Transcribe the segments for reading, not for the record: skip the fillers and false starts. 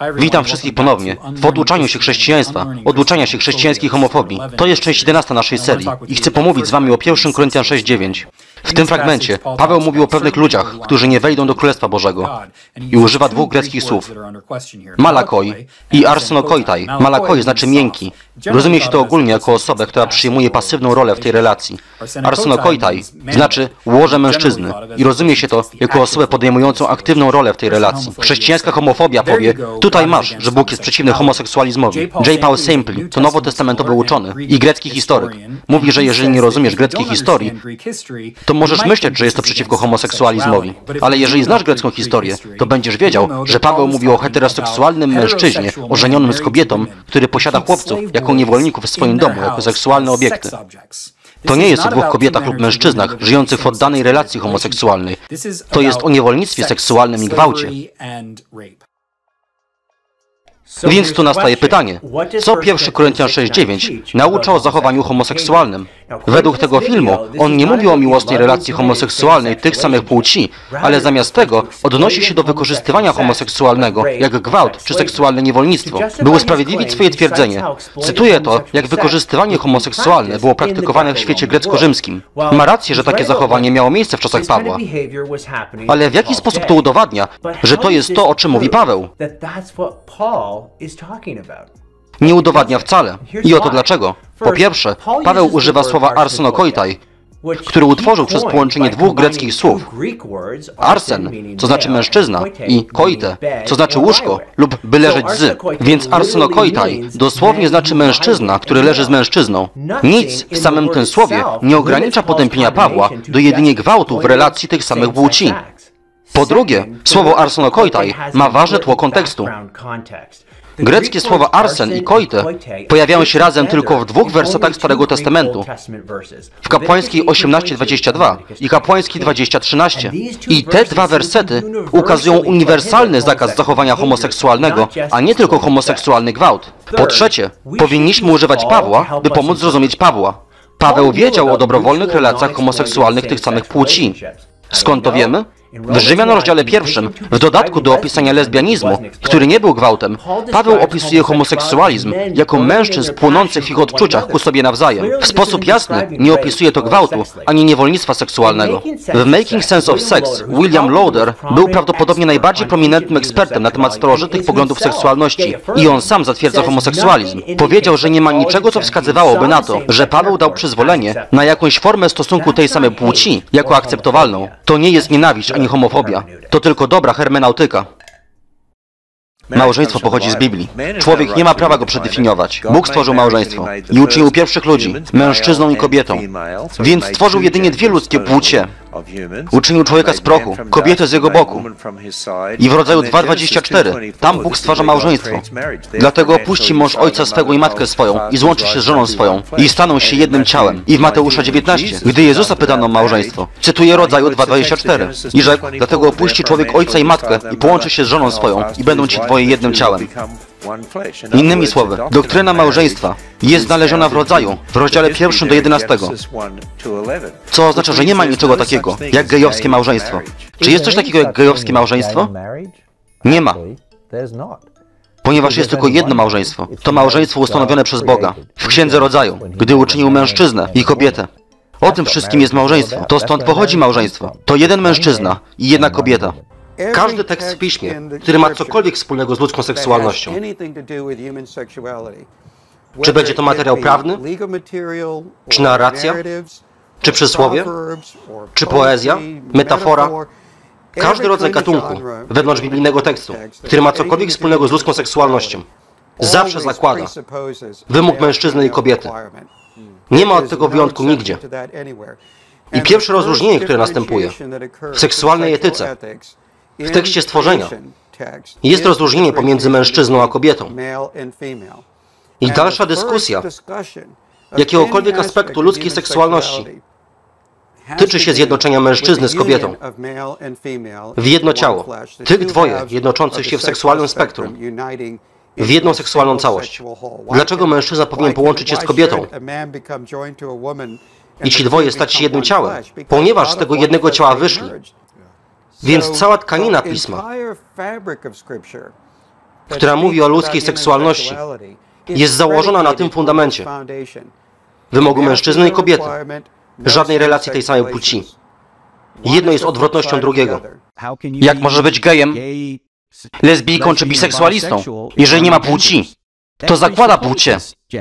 Witam wszystkich ponownie w oduczaniu się chrześcijaństwa, oduczania się chrześcijańskiej homofobii. To jest część 11 naszej serii i chcę pomówić z wami o 1 Koryntian 6:9. W tym fragmencie Paweł mówi o pewnych ludziach, którzy nie wejdą do Królestwa Bożego i używa dwóch greckich słów. Malakoi i arsonokoitai. Malakoi znaczy miękki. Rozumie się to ogólnie jako osobę, która przyjmuje pasywną rolę w tej relacji. Arsonokoitai znaczy łoże mężczyzny i rozumie się to jako osobę podejmującą aktywną rolę w tej relacji. Chrześcijańska homofobia powie, tutaj masz, że Bóg jest przeciwny homoseksualizmowi. J. Paul Sampley to nowotestamentowy uczony i grecki historyk. Mówi, że jeżeli nie rozumiesz greckiej historii, to możesz myśleć, że jest to przeciwko homoseksualizmowi. Ale jeżeli znasz grecką historię, to będziesz wiedział, że Paweł mówił o heteroseksualnym mężczyźnie ożenionym z kobietą, który posiada chłopców jako niewolników w swoim domu, jako seksualne obiekty. To nie jest o dwóch kobietach lub mężczyznach żyjących w oddanej relacji homoseksualnej. To jest o niewolnictwie seksualnym i gwałcie. Więc tu nastaje pytanie, co 1 Koryntian 6:9 naucza o zachowaniu homoseksualnym? Według tego filmu on nie mówi o miłosnej relacji homoseksualnej tych samych płci, ale zamiast tego odnosi się do wykorzystywania homoseksualnego, jak gwałt czy seksualne niewolnictwo, by usprawiedliwić swoje twierdzenie. Cytuję to, jak wykorzystywanie homoseksualne było praktykowane w świecie grecko-rzymskim. Ma rację, że takie zachowanie miało miejsce w czasach Pawła. Ale w jaki sposób to udowadnia, że to jest to, o czym mówi Paweł? Nie udowadnia wcale. I oto dlaczego. Po pierwsze, Paweł używa słowa arsonokoitai, który utworzył przez połączenie dwóch greckich słów. Arsen, co znaczy mężczyzna, i koite, co znaczy łóżko lub by leżeć z. Więc arsonokoitai dosłownie znaczy mężczyzna, który leży z mężczyzną. Nic w samym tym słowie nie ogranicza potępienia Pawła do jedynie gwałtu w relacji tych samych płci. Po drugie, słowo arsonokoitai ma ważne tło kontekstu. Greckie słowa arsen i koite pojawiają się razem tylko w dwóch wersetach Starego Testamentu. W kapłańskiej 18:22 i kapłańskiej 20:13. I te dwa wersety ukazują uniwersalny zakaz zachowania homoseksualnego, a nie tylko homoseksualny gwałt. Po trzecie, powinniśmy używać Pawła, by pomóc zrozumieć Pawła. Paweł wiedział o dobrowolnych relacjach homoseksualnych tych samych płci. Skąd to wiemy? W Rzymian rozdziale 1, w dodatku do opisania lesbianizmu, który nie był gwałtem, Paweł opisuje homoseksualizm jako mężczyzn płonących w ich odczuciach ku sobie nawzajem. W sposób jasny nie opisuje to gwałtu, ani niewolnictwa seksualnego. W Making Sense of Sex William Lauder był prawdopodobnie najbardziej prominentnym ekspertem na temat starożytnych poglądów seksualności i on sam zatwierdza homoseksualizm. Powiedział, że nie ma niczego, co wskazywałoby na to, że Paweł dał przyzwolenie na jakąś formę stosunku tej samej płci jako akceptowalną. To nie jest nienawiść ani homofobia. To tylko dobra hermeneutyka. Małżeństwo pochodzi z Biblii. Człowiek nie ma prawa go przedefiniować. Bóg stworzył małżeństwo i uczynił pierwszych ludzi, mężczyzną i kobietą. Więc stworzył jedynie dwie ludzkie płcie. Uczynił człowieka z prochu, kobietę z jego boku. I w rodzaju 2:24 tam Bóg stwarza małżeństwo. Dlatego opuści mąż ojca swego i matkę swoją i złączy się z żoną swoją i staną się jednym ciałem. I w Mateusza 19, gdy Jezusa pytano o małżeństwo, cytuje rodzaju 2:24 i rzekł, dlatego opuści człowiek ojca i matkę i połączy się z żoną swoją i będą ci dwoje jednym ciałem. Innymi słowy, doktryna małżeństwa jest znaleziona w rodzaju, w rozdziale 1 do 11. Co oznacza, że nie ma niczego takiego jak gejowskie małżeństwo. Czy jest coś takiego jak gejowskie małżeństwo? Nie ma. Ponieważ jest tylko jedno małżeństwo. To małżeństwo ustanowione przez Boga. W Księdze Rodzaju, gdy uczynił mężczyznę i kobietę. O tym wszystkim jest małżeństwo. To stąd pochodzi małżeństwo. To jeden mężczyzna i jedna kobieta. Każdy tekst w Piśmie, który ma cokolwiek wspólnego z ludzką seksualnością. Czy będzie to materiał prawny? Czy narracja? Czy przysłowie? Czy poezja? Metafora? Każdy rodzaj gatunku wewnątrz biblijnego tekstu, który ma cokolwiek wspólnego z ludzką seksualnością, zawsze zakłada wymóg mężczyzny i kobiety. Nie ma od tego wyjątku nigdzie. I pierwsze rozróżnienie, które następuje w seksualnej etyce, w tekście stworzenia, jest rozróżnienie pomiędzy mężczyzną a kobietą. I dalsza dyskusja jakiegokolwiek aspektu ludzkiej seksualności tyczy się zjednoczenia mężczyzny z kobietą w jedno ciało. Tych dwoje jednoczących się w seksualnym spektrum w jedną seksualną całość. Dlaczego mężczyzna powinien połączyć się z kobietą i ci dwoje stać się jednym ciałem? Ponieważ z tego jednego ciała wyszli. Więc cała tkanina Pisma która mówi o ludzkiej seksualności, jest założona na tym fundamencie. Wymogu mężczyzny i kobiety. Żadnej relacji tej samej płci. Jedno jest odwrotnością drugiego. Jak może być gejem, lesbijką czy biseksualistą, jeżeli nie ma płci? To zakłada płcie.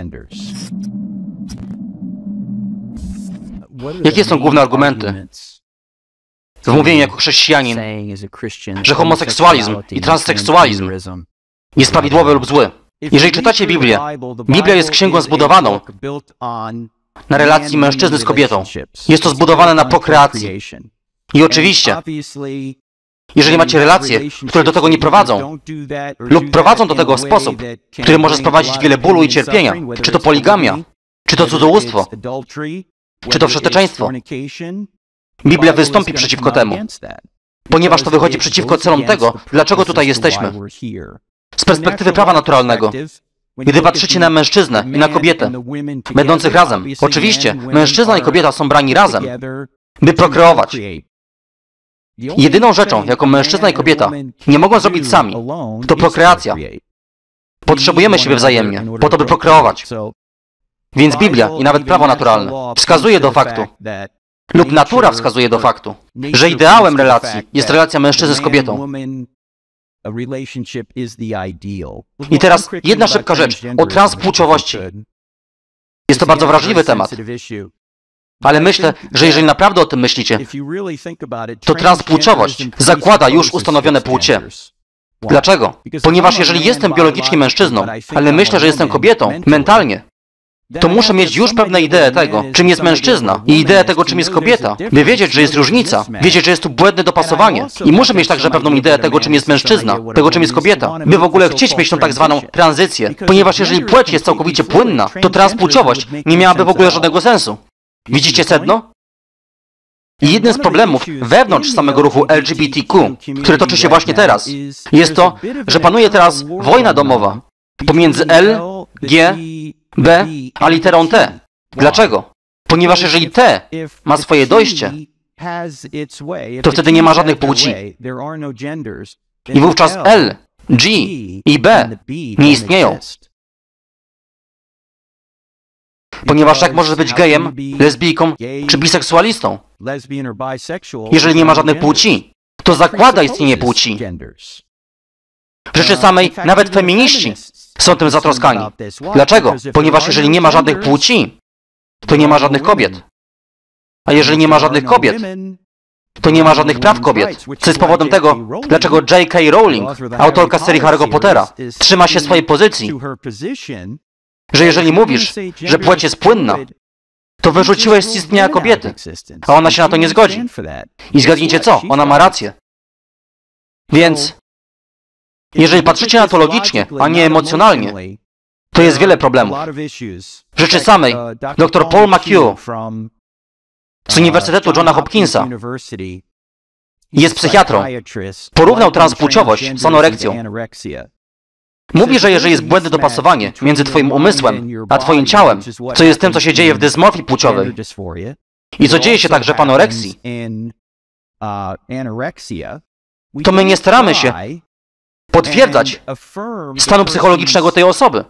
Jakie są główne argumenty w mówieniu jako chrześcijanin, że homoseksualizm i transseksualizm jest prawidłowy lub zły? Jeżeli czytacie Biblię, Biblia jest księgą zbudowaną na relacji mężczyzny z kobietą. Jest to zbudowane na prokreacji. I oczywiście, jeżeli macie relacje, które do tego nie prowadzą, lub prowadzą do tego w sposób, który może sprowadzić wiele bólu i cierpienia, czy to poligamia, czy to cudzołóstwo, czy to wszeteczeństwo, Biblia wystąpi przeciwko temu, ponieważ to wychodzi przeciwko celom tego, dlaczego tutaj jesteśmy. Z perspektywy prawa naturalnego, gdy patrzycie na mężczyznę i na kobietę, będących razem, oczywiście mężczyzna i kobieta są brani razem, by prokreować. Jedyną rzeczą, jaką mężczyzna i kobieta nie mogą zrobić sami, to prokreacja. Potrzebujemy siebie wzajemnie, po to, by prokreować. Więc Biblia i nawet prawo naturalne wskazuje do faktu, lub natura wskazuje do faktu, że ideałem relacji jest relacja mężczyzny z kobietą. I teraz jedna szybka rzecz o transpłciowości. Jest to bardzo wrażliwy temat. Ale myślę, że jeżeli naprawdę o tym myślicie, to transpłciowość zakłada już ustanowione płcie. Dlaczego? Ponieważ jeżeli jestem biologicznie mężczyzną, ale myślę, że jestem kobietą, mentalnie, to muszę mieć już pewne idee tego, czym jest mężczyzna i ideę tego, czym jest kobieta, by wiedzieć, że jest różnica, wiedzieć, że jest tu błędne dopasowanie. I muszę mieć także pewną ideę tego, czym jest mężczyzna, tego, czym jest kobieta, by w ogóle chcieć mieć tą tak zwaną tranzycję, ponieważ jeżeli płeć jest całkowicie płynna, to transpłciowość nie miałaby w ogóle żadnego sensu. Widzicie sedno? I jednym z problemów wewnątrz samego ruchu LGBTQ, który toczy się właśnie teraz, jest to, że panuje teraz wojna domowa pomiędzy L, G, B, a literą T. Dlaczego? Ponieważ jeżeli T ma swoje dojście, to wtedy nie ma żadnych płci. I wówczas L, G i B nie istnieją. Ponieważ jak możesz być gejem, lesbijką czy biseksualistą, jeżeli nie ma żadnych płci? To zakłada istnienie płci. W rzeczy samej nawet feminiści są tym zatroskani. Dlaczego? Ponieważ jeżeli nie ma żadnych płci, to nie ma żadnych kobiet. A jeżeli nie ma żadnych kobiet, to nie ma żadnych praw kobiet. Co jest powodem tego, dlaczego J.K. Rowling, autorka serii Harry'ego Pottera, trzyma się swojej pozycji, że jeżeli mówisz, że płeć jest płynna, to wyrzuciłeś z istnienia kobiety, a ona się na to nie zgodzi. I zgadnijcie co? Ona ma rację. Więc jeżeli patrzycie na to logicznie, a nie emocjonalnie, to jest wiele problemów. W rzeczy samej, dr Paul McHugh z Uniwersytetu Johna Hopkinsa jest psychiatrą. Porównał transpłciowość z anorekcją. Mówi, że jeżeli jest błędne dopasowanie między twoim umysłem a twoim ciałem, co jest tym, co się dzieje w dysmorfii płciowej i co dzieje się także w anoreksji, to my nie staramy się potwierdzać stanu psychologicznego tej osoby.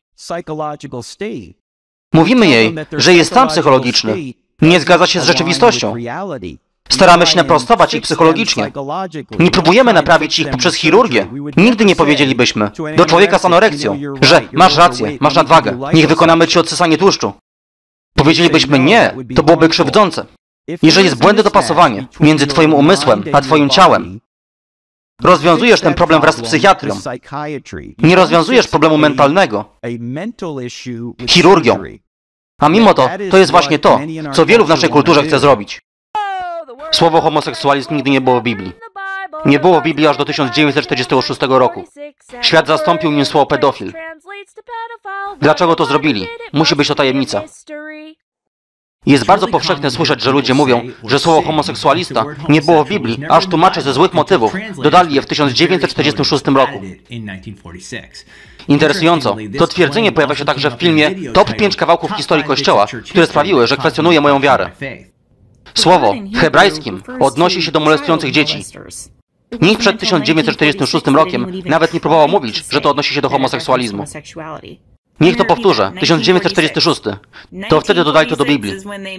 Mówimy jej, że jej stan psychologiczny nie zgadza się z rzeczywistością. Staramy się naprostować ich psychologicznie. Nie próbujemy naprawić ich poprzez chirurgię. Nigdy nie powiedzielibyśmy do człowieka z anorekcją, że masz rację, masz nadwagę, niech wykonamy ci odsysanie tłuszczu. Powiedzielibyśmy nie, to byłoby krzywdzące. Jeżeli jest błędne dopasowanie między twoim umysłem a twoim ciałem, rozwiązujesz ten problem wraz z psychiatrią. Nie rozwiązujesz problemu mentalnego chirurgią. A mimo to, to jest właśnie to, co wielu w naszej kulturze chce zrobić. Słowo homoseksualizm nigdy nie było w Biblii. Nie było w Biblii aż do 1946 roku. Świat zastąpił nim słowo pedofil. Dlaczego to zrobili? Musi być to tajemnica. Jest bardzo powszechne słyszeć, że ludzie mówią, że słowo homoseksualista nie było w Biblii, aż tłumacze ze złych motywów dodali je w 1946 roku. Interesująco, to twierdzenie pojawia się także w filmie Top 5 kawałków historii Kościoła, które sprawiły, że kwestionuję moją wiarę. Słowo w hebrajskim odnosi się do molestujących dzieci. Nikt przed 1946 rokiem nawet nie próbował mówić, że to odnosi się do homoseksualizmu. Niech to powtórzę. 1946. To wtedy dodali to do Biblii.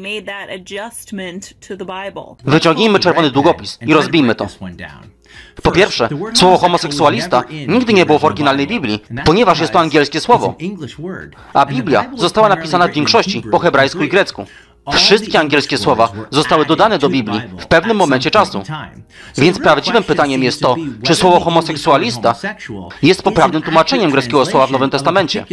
Wyciągnijmy czerwony długopis i rozbijmy to. Po pierwsze, słowo homoseksualista nigdy nie było w oryginalnej Biblii, ponieważ jest to angielskie słowo. A Biblia została napisana w większości po hebrajsku i grecku. Wszystkie angielskie słowa zostały dodane do Biblii w pewnym momencie czasu. Więc prawdziwym pytaniem jest to, czy słowo homoseksualista jest poprawnym tłumaczeniem greckiego słowa w Nowym Testamencie.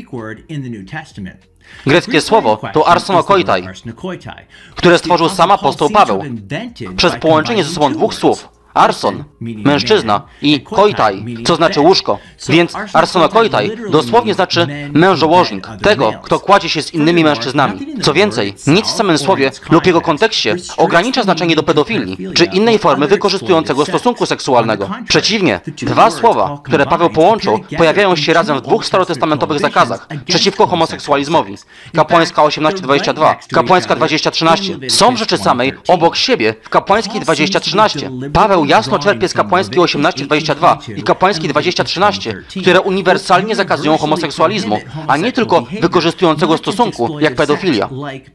Greckie słowo to arsonokoitai, które stworzył sam apostoł Paweł przez połączenie ze sobą dwóch słów. Arson, mężczyzna, i koitai, co znaczy łóżko. Więc arsonokoitai dosłownie znaczy mężołożnik, tego, kto kładzie się z innymi mężczyznami. Co więcej, nic w samym słowie lub jego kontekście ogranicza znaczenie do pedofilii, czy innej formy wykorzystującego stosunku seksualnego. Przeciwnie, dwa słowa, które Paweł połączył, pojawiają się razem w dwóch starotestamentowych zakazach przeciwko homoseksualizmowi. Kapłańska 18:22, kapłańska 20:13. Są w rzeczy samej obok siebie w kapłańskiej 20:13. Paweł jasno czerpie z kapłańskiej 18:22 i kapłańskiej 20:13, które uniwersalnie zakazują homoseksualizmu, a nie tylko wykorzystującego stosunku, jak pedofilia.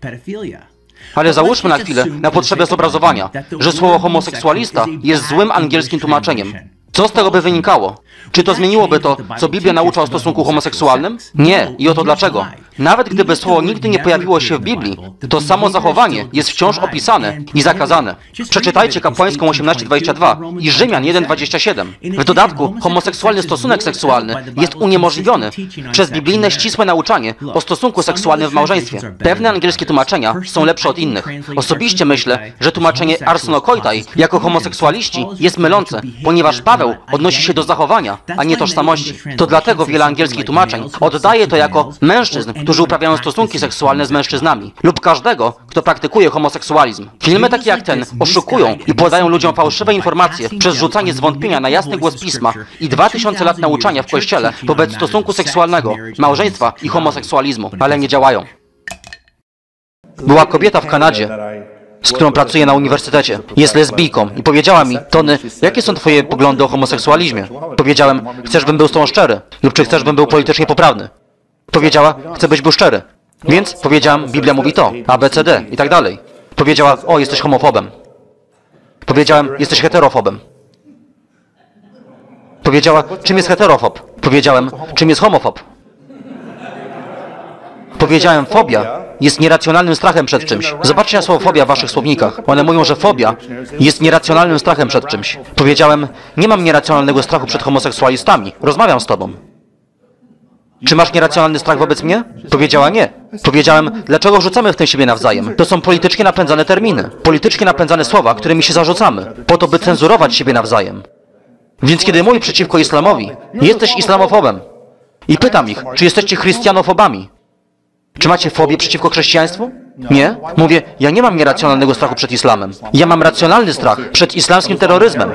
Ale załóżmy na chwilę, na potrzebę zobrazowania, że słowo homoseksualista jest złym angielskim tłumaczeniem. Co z tego by wynikało? Czy to zmieniłoby to, co Biblia naucza o stosunku homoseksualnym? Nie. I oto dlaczego. Nawet gdyby słowo nigdy nie pojawiło się w Biblii, to samo zachowanie jest wciąż opisane i zakazane. Przeczytajcie kapłańską 18:22 i Rzymian 1:27. W dodatku homoseksualny stosunek seksualny jest uniemożliwiony przez biblijne ścisłe nauczanie o stosunku seksualnym w małżeństwie. Pewne angielskie tłumaczenia są lepsze od innych. Osobiście myślę, że tłumaczenie arsonokoitai jako homoseksualiści jest mylące, ponieważ Paweł odnosi się do zachowania, a nie tożsamości. To dlatego wiele angielskich tłumaczeń oddaje to jako mężczyzn, którzy uprawiają stosunki seksualne z mężczyznami, lub każdego, kto praktykuje homoseksualizm. Filmy takie jak ten oszukują i podają ludziom fałszywe informacje przez rzucanie zwątpienia na jasny głos Pisma i 2000 lat nauczania w Kościele wobec stosunku seksualnego, małżeństwa i homoseksualizmu, ale nie działają. Była kobieta w Kanadzie, z którą pracuję na uniwersytecie. Jest lesbijką i powiedziała mi: Tony, jakie są twoje poglądy o homoseksualizmie? Powiedziałem: chcesz, bym był z tobą szczery? Lub czy chcesz, bym był politycznie poprawny? Powiedziała: chcę, byś był szczery. Więc powiedziałem: Biblia mówi to, A, B, C, D i tak dalej. Powiedziała: o, jesteś homofobem. Powiedziałem: jesteś heterofobem. Powiedziała: czym jest heterofob? Powiedziałem: czym jest homofob? Powiedziałem: fobia jest nieracjonalnym strachem przed czymś. Zobaczcie na słowo fobia w waszych słownikach. One mówią, że fobia jest nieracjonalnym strachem przed czymś. Powiedziałem: nie mam nieracjonalnego strachu przed homoseksualistami. Rozmawiam z tobą. Czy masz nieracjonalny strach wobec mnie? Powiedziała: nie. Powiedziałem: dlaczego rzucamy w tym siebie nawzajem? To są politycznie napędzane terminy. Politycznie napędzane słowa, którymi się zarzucamy. Po to, by cenzurować siebie nawzajem. Więc kiedy mówię przeciwko islamowi: jesteś islamofobem. I pytam ich: czy jesteście chrystianofobami? Czy macie fobię przeciwko chrześcijaństwu? Nie. Mówię: ja nie mam nieracjonalnego strachu przed islamem. Ja mam racjonalny strach przed islamskim terroryzmem.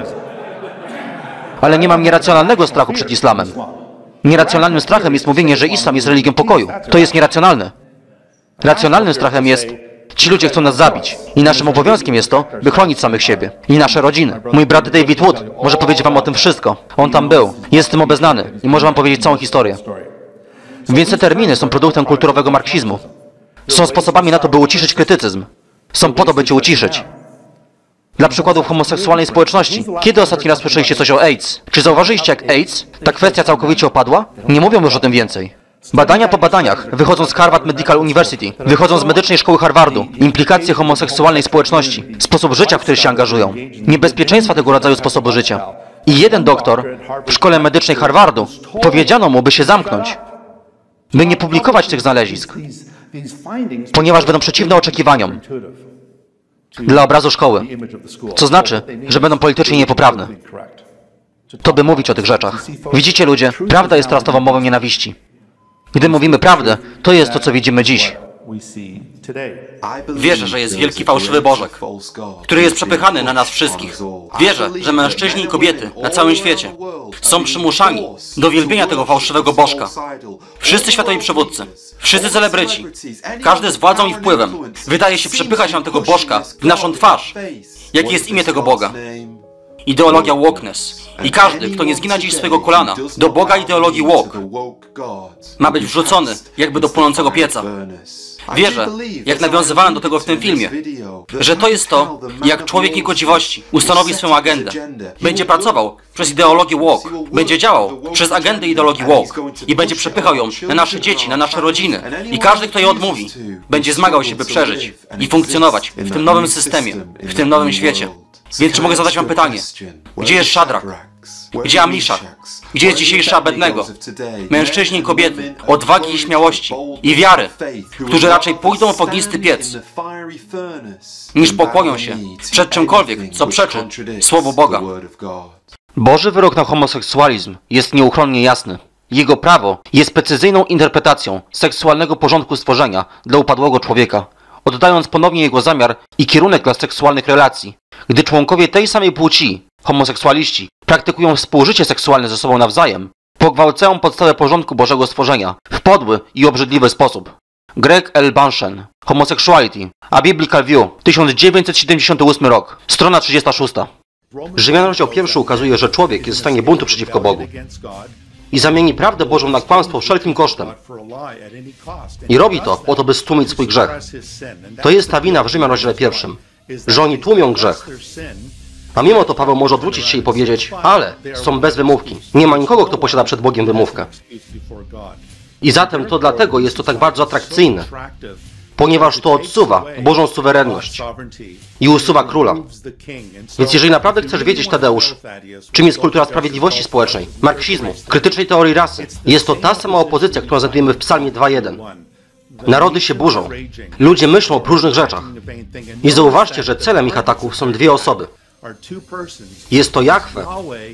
Ale nie mam nieracjonalnego strachu przed islamem. Nieracjonalnym strachem jest mówienie, że islam jest religią pokoju. To jest nieracjonalne. Racjonalnym strachem jest: ci ludzie chcą nas zabić. I naszym obowiązkiem jest to, by chronić samych siebie i nasze rodziny. Mój brat David Wood może powiedzieć wam o tym wszystko. On tam był. Jest z tym obeznany i może wam powiedzieć całą historię. Więc te terminy są produktem kulturowego marksizmu. Są sposobami na to, by uciszyć krytycyzm. Są po to, by cię uciszyć. Dla przykładu w homoseksualnej społeczności. Kiedy ostatni raz słyszeliście coś o AIDS? Czy zauważyliście, jak AIDS, ta kwestia całkowicie opadła? Nie mówią już o tym więcej. Badania po badaniach, wychodzą z Harvard Medical University, wychodzą z medycznej szkoły Harvardu, implikacje homoseksualnej społeczności, sposób życia, w który się angażują, niebezpieczeństwa tego rodzaju sposobu życia. I jeden doktor w szkole medycznej Harvardu powiedziano mu, by się zamknąć, by nie publikować tych znalezisk, ponieważ będą przeciwne oczekiwaniom dla obrazu szkoły, co znaczy, że będą politycznie niepoprawne. To by mówić o tych rzeczach. Widzicie, ludzie, prawda jest teraz nową mową nienawiści. Gdy mówimy prawdę, to jest to, co widzimy dziś. Wierzę, że jest wielki fałszywy Bożek, który jest przepychany na nas wszystkich. Wierzę, że mężczyźni i kobiety na całym świecie są przymuszani do wielbienia tego fałszywego Bożka. Wszyscy światowi przywódcy, wszyscy celebryci, każdy z władzą i wpływem wydaje się przepychać nam tego Bożka w naszą twarz. Jakie jest imię tego Boga? Ideologia wokeness. I każdy, kto nie zgina dziś swojego kolana do Boga ideologii woke, ma być wrzucony jakby do płonącego pieca. Wierzę, jak nawiązywałem do tego w tym filmie, że to jest to, jak człowiek niegodziwości ustanowi swoją agendę. Będzie pracował przez ideologię woke, będzie działał przez agendę ideologii woke i będzie przepychał ją na nasze dzieci, na nasze rodziny. I każdy, kto je odmówi, będzie zmagał się, by przeżyć i funkcjonować w tym nowym systemie, w tym nowym świecie. Więc czy mogę zadać wam pytanie? Gdzie jest Szadrach? Gdzie Amiszach? Gdzie jest dzisiejszy Abednego? Mężczyźni i kobiety, odwagi i śmiałości i wiary, którzy raczej pójdą w ognisty piec, niż pokłonią się przed czymkolwiek, co przeczy Słowu Boga. Boży wyrok na homoseksualizm jest nieuchronnie jasny. Jego prawo jest precyzyjną interpretacją seksualnego porządku stworzenia dla upadłego człowieka, oddając ponownie jego zamiar i kierunek dla seksualnych relacji. Gdy członkowie tej samej płci, homoseksualiści, praktykują współżycie seksualne ze sobą nawzajem, pogwałcają podstawę porządku Bożego stworzenia w podły i obrzydliwy sposób. Greg L. Banshen, Homosexuality, A Biblical View, 1978 rok, strona 36. Rzymian rozdział 1 ukazuje, że człowiek jest w stanie buntu przeciwko Bogu i zamieni prawdę Bożą na kłamstwo wszelkim kosztem. I robi to po to, by stłumić swój grzech. To jest ta wina w Rzymian rozdziale 1, że oni tłumią grzech. A mimo to Paweł może odwrócić się i powiedzieć, ale są bez wymówki. Nie ma nikogo, kto posiada przed Bogiem wymówkę. I zatem to dlatego jest to tak bardzo atrakcyjne, ponieważ to odsuwa Bożą suwerenność i usuwa króla. Więc jeżeli naprawdę chcesz wiedzieć, Tadeusz, czym jest kultura sprawiedliwości społecznej, marksizmu, krytycznej teorii rasy, jest to ta sama opozycja, którą znajdujemy w Psalmie 2:1. Narody się burzą. Ludzie myślą o próżnych rzeczach. I zauważcie, że celem ich ataków są dwie osoby. Jest to Jahwe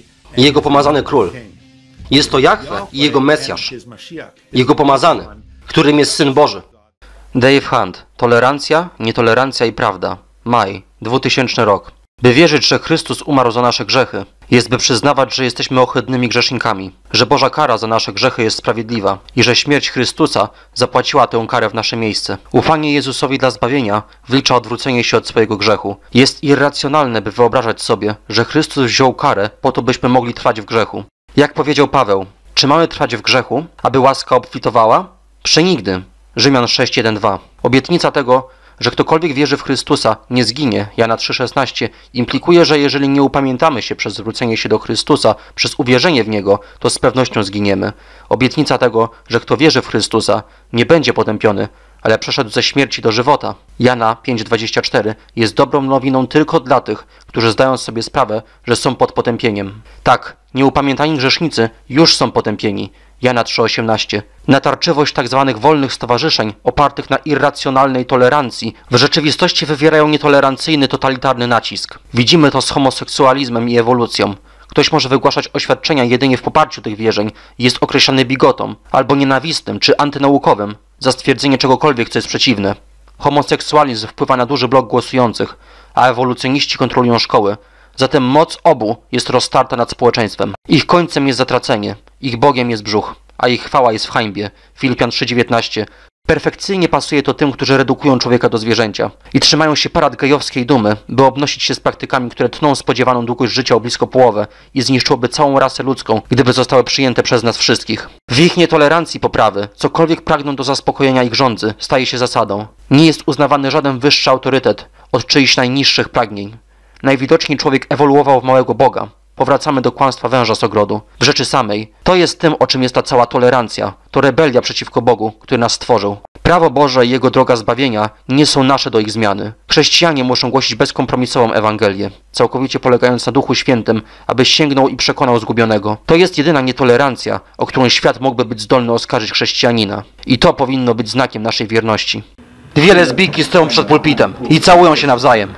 i Jego pomazany król. Jest to Jahwe i Jego Mesjasz. Jego pomazany, którym jest Syn Boży. Dave Hunt. Tolerancja, nietolerancja i prawda. Maj, 2000 rok. By wierzyć, że Chrystus umarł za nasze grzechy, jest by przyznawać, że jesteśmy ohydnymi grzesznikami, że Boża kara za nasze grzechy jest sprawiedliwa i że śmierć Chrystusa zapłaciła tę karę w nasze miejsce. Ufanie Jezusowi dla zbawienia wlicza odwrócenie się od swojego grzechu. Jest irracjonalne, by wyobrażać sobie, że Chrystus wziął karę po to, byśmy mogli trwać w grzechu. Jak powiedział Paweł, czy mamy trwać w grzechu, aby łaska obfitowała? Przenigdy. Rzymian 6:1-2. Obietnica tego, że ktokolwiek wierzy w Chrystusa, nie zginie, Jana 3:16, implikuje, że jeżeli nie upamiętamy się przez zwrócenie się do Chrystusa, przez uwierzenie w Niego, to z pewnością zginiemy. Obietnica tego, że kto wierzy w Chrystusa, nie będzie potępiony, ale przeszedł ze śmierci do żywota. Jana 5:24 jest dobrą nowiną tylko dla tych, którzy zdają sobie sprawę, że są pod potępieniem. Tak, nieupamiętani grzesznicy już są potępieni. Jana 3:18. Natarczywość tzw. wolnych stowarzyszeń opartych na irracjonalnej tolerancji w rzeczywistości wywierają nietolerancyjny, totalitarny nacisk. Widzimy to z homoseksualizmem i ewolucją. Ktoś może wygłaszać oświadczenia jedynie w poparciu tych wierzeń i jest określany bigotą, albo nienawistnym czy antynaukowym za stwierdzenie czegokolwiek, co jest przeciwne. Homoseksualizm wpływa na duży blok głosujących, a ewolucjoniści kontrolują szkoły. Zatem moc obu jest roztarta nad społeczeństwem. Ich końcem jest zatracenie, ich Bogiem jest brzuch, a ich chwała jest w hańbie. Filipian 3:19. Perfekcyjnie pasuje to tym, którzy redukują człowieka do zwierzęcia i trzymają się parad gejowskiej dumy, by obnosić się z praktykami, które tną spodziewaną długość życia o blisko połowę i zniszczyłoby całą rasę ludzką, gdyby zostały przyjęte przez nas wszystkich. W ich nietolerancji poprawy, cokolwiek pragną do zaspokojenia ich żądzy, staje się zasadą. Nie jest uznawany żaden wyższy autorytet od czyichś najniższych pragnień. Najwidoczniej człowiek ewoluował w małego Boga. Powracamy do kłamstwa węża z ogrodu. W rzeczy samej, to jest tym, o czym jest ta cała tolerancja. To rebelia przeciwko Bogu, który nas stworzył. Prawo Boże i Jego droga zbawienia nie są nasze do ich zmiany. Chrześcijanie muszą głosić bezkompromisową Ewangelię, całkowicie polegając na Duchu Świętym, aby sięgnął i przekonał zgubionego. To jest jedyna nietolerancja, o którą świat mógłby być zdolny oskarżyć chrześcijanina. I to powinno być znakiem naszej wierności. Dwie lesbijki stoją przed pulpitem i całują się nawzajem.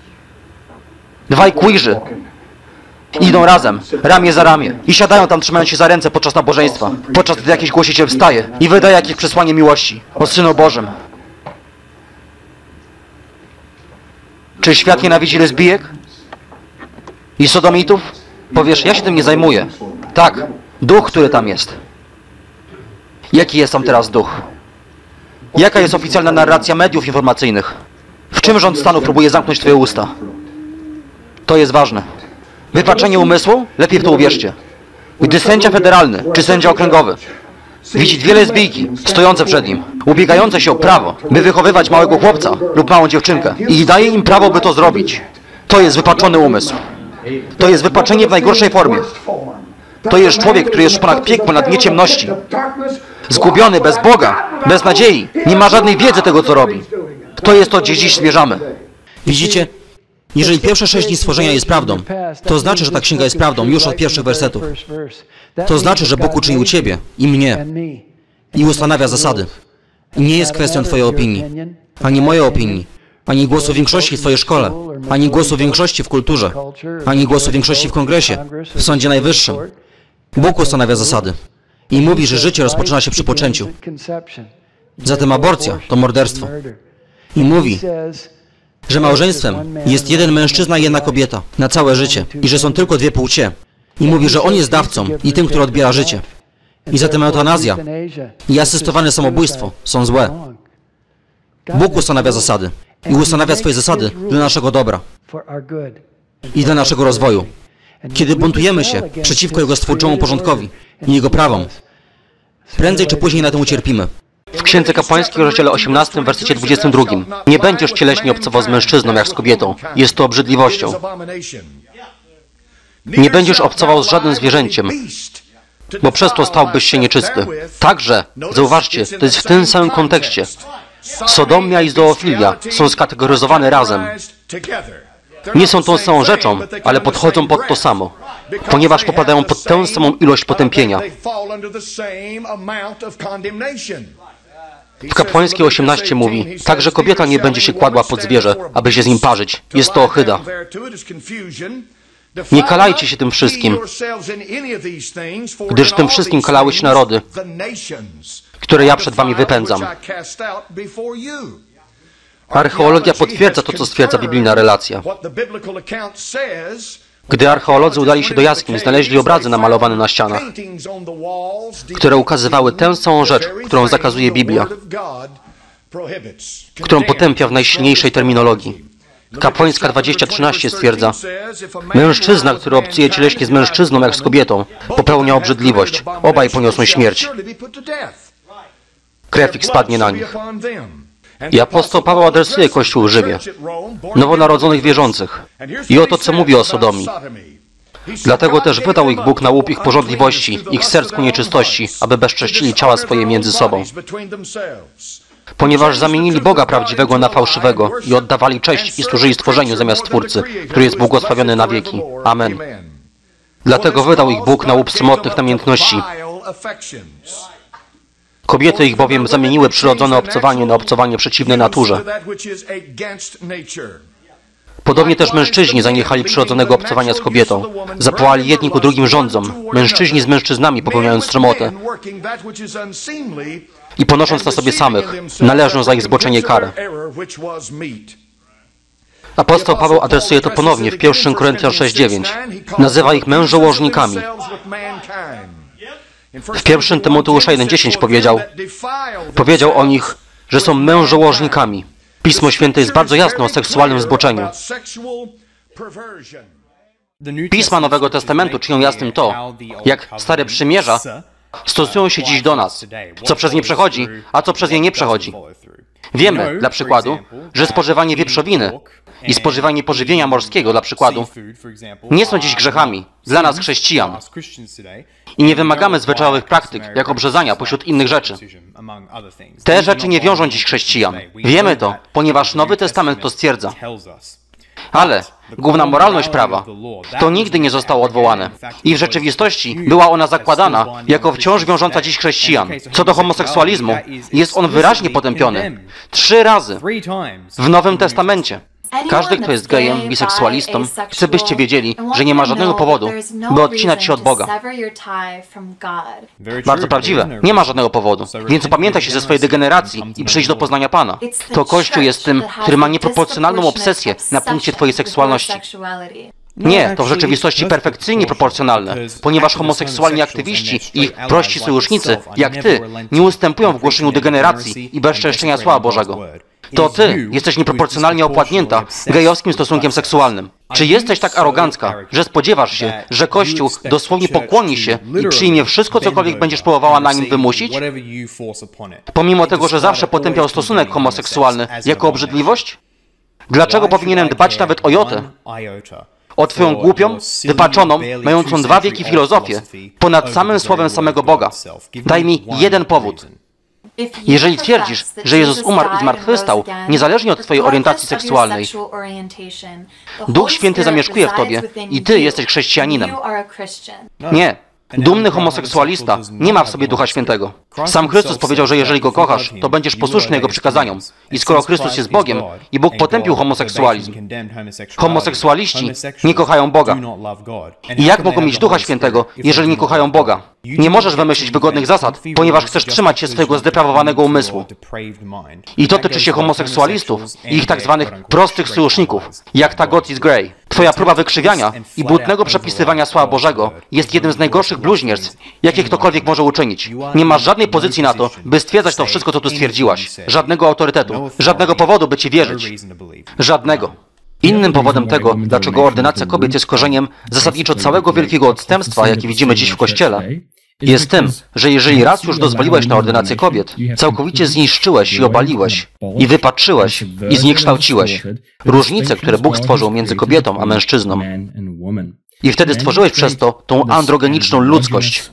Dwaj queerzy idą razem, ramię za ramię i siadają tam trzymając się za ręce podczas nabożeństwa, podczas gdy jakiś głosiciel wstaje i wydaje jakieś przesłanie miłości o Synu Bożym. Czy świat nienawidzi lesbijek i sodomitów? Powiesz, ja się tym nie zajmuję. Tak, duch, który tam jest. Jaki jest tam teraz duch? Jaka jest oficjalna narracja mediów informacyjnych? W czym rząd stanu próbuje zamknąć twoje usta? To jest ważne. Wypaczenie umysłu? Lepiej w to uwierzcie. Gdy sędzia federalny czy sędzia okręgowy widzi dwie lesbijki stojące przed nim, ubiegające się o prawo, by wychowywać małego chłopca lub małą dziewczynkę i daje im prawo, by to zrobić, to jest wypaczony umysł. To jest wypaczenie w najgorszej formie. To jest człowiek, który jest ponad piekło, na dnie ciemności. Zgubiony, bez Boga, bez nadziei. Nie ma żadnej wiedzy tego, co robi. To jest to, gdzie dziś zmierzamy. Widzicie? Jeżeli pierwsze 6 dni stworzenia jest prawdą, to znaczy, że ta księga jest prawdą już od pierwszych wersetów. To znaczy, że Bóg uczynił Ciebie i mnie i ustanawia zasady. I nie jest kwestią Twojej opinii, ani mojej opinii, ani głosu większości w Twojej szkole, ani głosu większości w kulturze, ani głosu większości w kongresie, w Sądzie Najwyższym. Bóg ustanawia zasady i mówi, że życie rozpoczyna się przy poczęciu. Zatem aborcja to morderstwo. I mówi, że małżeństwem jest jeden mężczyzna i jedna kobieta na całe życie i że są tylko dwie płcie. I mówi, że on jest dawcą i tym, który odbiera życie. I zatem eutanazja i asystowane samobójstwo są złe. Bóg ustanawia zasady i ustanawia swoje zasady dla naszego dobra i dla naszego rozwoju. Kiedy buntujemy się przeciwko Jego stwórczemu porządkowi i Jego prawom, prędzej czy później na tym ucierpimy. W Księdze Kapłańskiej, rozdziale 18, wersecie 22. Nie będziesz cieleśnie obcował z mężczyzną jak z kobietą. Jest to obrzydliwością. Nie będziesz obcował z żadnym zwierzęciem, bo przez to stałbyś się nieczysty. Także, zauważcie, to jest w tym samym kontekście. Sodomia i zoofilia są skategoryzowane razem. Nie są tą samą rzeczą, ale podchodzą pod to samo, ponieważ popadają pod tę samą ilość potępienia. W Kapłańskiej 18 mówi, także kobieta nie będzie się kładła pod zwierzę, aby się z nim parzyć. Jest to ohyda. Nie kalajcie się tym wszystkim, gdyż tym wszystkim kalały się narody, które ja przed wami wypędzam. Archeologia potwierdza to, co stwierdza biblijna relacja. Gdy archeolodzy udali się do jaskiń, znaleźli obrazy namalowane na ścianach, które ukazywały tę samą rzecz, którą zakazuje Biblia, którą potępia w najsilniejszej terminologii. Kapłańska 20:13 stwierdza, mężczyzna, który obcuje cieleśnie z mężczyzną jak z kobietą, popełnia obrzydliwość. Obaj poniosą śmierć. Krew ich spadnie na nich. I apostoł Paweł adresuje Kościół w Rzymie, nowonarodzonych wierzących. I oto co mówi o Sodomii. Dlatego też wydał ich Bóg na łup ich porządliwości, ich serc ku nieczystości, aby bezcześcili ciała swoje między sobą. Ponieważ zamienili Boga prawdziwego na fałszywego i oddawali cześć i służyli stworzeniu zamiast Twórcy, który jest błogosławiony na wieki. Amen. Dlatego wydał ich Bóg na łup samotnych namiętności. Kobiety ich bowiem zamieniły przyrodzone obcowanie na obcowanie przeciwne naturze. Podobnie też mężczyźni zaniechali przyrodzonego obcowania z kobietą. Zapłali jedni ku drugim rządzom, mężczyźni z mężczyznami popełniając strzemotę i ponosząc na sobie samych, należną za ich zboczenie karę. Apostoł Paweł adresuje to ponownie w 1 Koryntian 6:9. Nazywa ich mężołożnikami. W 1 Tymoteusza 1:10 powiedział o nich, że są mężołożnikami. Pismo Święte jest bardzo jasne o seksualnym zboczeniu. Pisma Nowego Testamentu czynią jasnym to, jak Stare Przymierza stosują się dziś do nas, co przez nie przechodzi, a co przez nie nie przechodzi. Wiemy, dla przykładu, że spożywanie wieprzowiny i spożywanie pożywienia morskiego, dla przykładu, nie są dziś grzechami dla nas chrześcijan i nie wymagamy zwyczajowych praktyk, jak obrzezania pośród innych rzeczy. Te rzeczy nie wiążą dziś chrześcijan. Wiemy to, ponieważ Nowy Testament to stwierdza. Ale główna moralność prawa to nigdy nie zostało odwołane i w rzeczywistości była ona zakładana jako wciąż wiążąca dziś chrześcijan. Co do homoseksualizmu, jest on wyraźnie potępiony 3 razy w Nowym Testamencie. Każdy, kto jest gejem, biseksualistą, chce, byście wiedzieli, że nie ma żadnego powodu, by odcinać się od Boga. Bardzo prawdziwe. Nie ma żadnego powodu. Więc upamiętaj się ze swojej degeneracji i przyjdź do poznania Pana. To Kościół jest tym, który ma nieproporcjonalną obsesję na punkcie twojej seksualności. Nie, to w rzeczywistości perfekcyjnie proporcjonalne, ponieważ homoseksualni aktywiści i prości sojusznicy, jak ty, nie ustępują w głoszeniu degeneracji i bezczeszczenia Słowa Bożego. To ty jesteś nieproporcjonalnie opłatnięta gejowskim stosunkiem seksualnym. Czy jesteś tak arogancka, że spodziewasz się, że Kościół dosłownie pokłoni się i przyjmie wszystko, cokolwiek będziesz próbowała na nim wymusić? Pomimo tego, że zawsze potępiał stosunek homoseksualny jako obrzydliwość? Dlaczego powinienem dbać nawet o jotę? O twoją głupią, wypaczoną, mającą 2 wieki filozofię, ponad samym słowem samego Boga. Daj mi jeden powód. Jeżeli twierdzisz, że Jezus umarł i zmartwychwstał, niezależnie od twojej orientacji seksualnej, Duch Święty zamieszkuje w tobie i ty jesteś chrześcijaninem. Nie. Dumny homoseksualista nie ma w sobie Ducha Świętego. Sam Chrystus powiedział, że jeżeli Go kochasz, to będziesz posłuszny Jego przykazaniom. I skoro Chrystus jest Bogiem i Bóg potępił homoseksualizm, homoseksualiści nie kochają Boga. I jak mogą mieć Ducha Świętego, jeżeli nie kochają Boga? Nie możesz wymyślić wygodnych zasad, ponieważ chcesz trzymać się swojego zdeprawowanego umysłu. I to tyczy się homoseksualistów i ich tak zwanych prostych sojuszników, jak ta Gotis Grey. Twoja próba wykrzywiania i błędnego przepisywania Słowa Bożego jest jednym z najgorszych bluźnierstw, jakie ktokolwiek może uczynić. Nie masz żadnej pozycji na to, by stwierdzać to wszystko, co tu stwierdziłaś. Żadnego autorytetu, żadnego powodu, by ci wierzyć. Żadnego. Innym powodem tego, dlaczego ordynacja kobiet jest korzeniem zasadniczo całego wielkiego odstępstwa, jaki widzimy dziś w Kościele, jest tym, że jeżeli raz już dozwoliłeś na ordynację kobiet, całkowicie zniszczyłeś i obaliłeś, i wypatrzyłeś, i zniekształciłeś różnice, które Bóg stworzył między kobietą a mężczyzną. I wtedy stworzyłeś przez to tą androgeniczną ludzkość,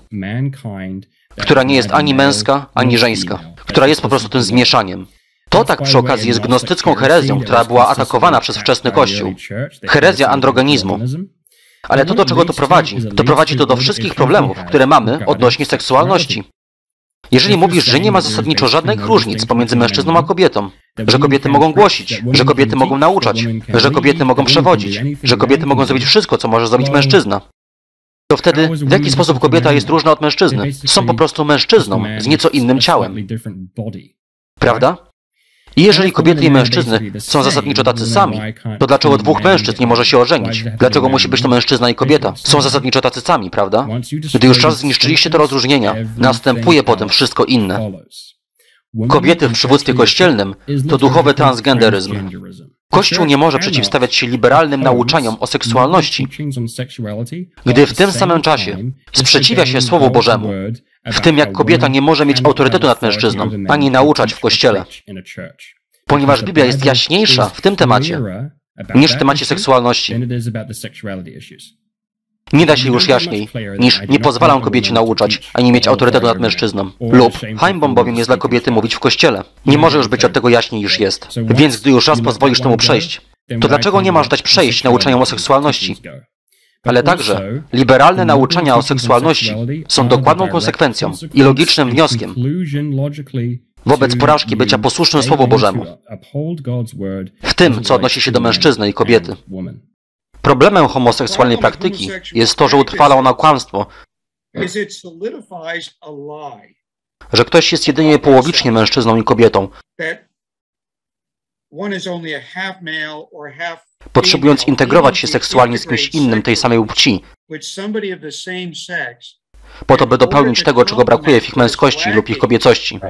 która nie jest ani męska, ani żeńska, która jest po prostu tym zmieszaniem. To tak przy okazji jest gnostycką herezją, która była atakowana przez wczesny Kościół. Herezja androgenizmu. Ale to, do czego to prowadzi to do wszystkich problemów, które mamy odnośnie seksualności. Jeżeli mówisz, że nie ma zasadniczo żadnych różnic pomiędzy mężczyzną a kobietą, że kobiety mogą głosić, że kobiety mogą nauczać, że kobiety mogą przewodzić, że kobiety mogą zrobić wszystko, co może zrobić mężczyzna, to wtedy w jaki sposób kobieta jest różna od mężczyzny? Są po prostu mężczyzną z nieco innym ciałem. Prawda? I jeżeli kobiety i mężczyzny są zasadniczo tacy sami, to dlaczego 2 mężczyzn nie może się ożenić? Dlaczego musi być to mężczyzna i kobieta? Są zasadniczo tacy sami, prawda? Gdy już raz zniszczyliście te rozróżnienia, następuje potem wszystko inne. Kobiety w przywództwie kościelnym to duchowy transgenderyzm. Kościół nie może przeciwstawiać się liberalnym nauczaniom o seksualności, gdy w tym samym czasie sprzeciwia się Słowu Bożemu, w tym jak kobieta nie może mieć autorytetu nad mężczyzną, ani nauczać w Kościele. Ponieważ Biblia jest jaśniejsza w tym temacie niż w temacie seksualności. Nie da się już jaśniej, niż nie pozwalam kobiecie nauczać, ani mieć autorytetu nad mężczyzną. Lub hańbą bowiem jest dla kobiety mówić w Kościele. Nie może już być od tego jaśniej niż jest. Więc gdy już raz pozwolisz temu przejść, to dlaczego nie masz dać przejść nauczaniom o seksualności? Ale także liberalne nauczania o seksualności są dokładną konsekwencją i logicznym wnioskiem wobec porażki bycia posłusznym Słowu Bożemu w tym, co odnosi się do mężczyzny i kobiety. Problemem homoseksualnej praktyki jest to, że utrwala ona kłamstwo, że ktoś jest jedynie połowicznie mężczyzną i kobietą, potrzebując integrować się seksualnie z kimś innym tej samej płci, po to, by dopełnić tego, czego brakuje w ich męskości lub ich kobiecości.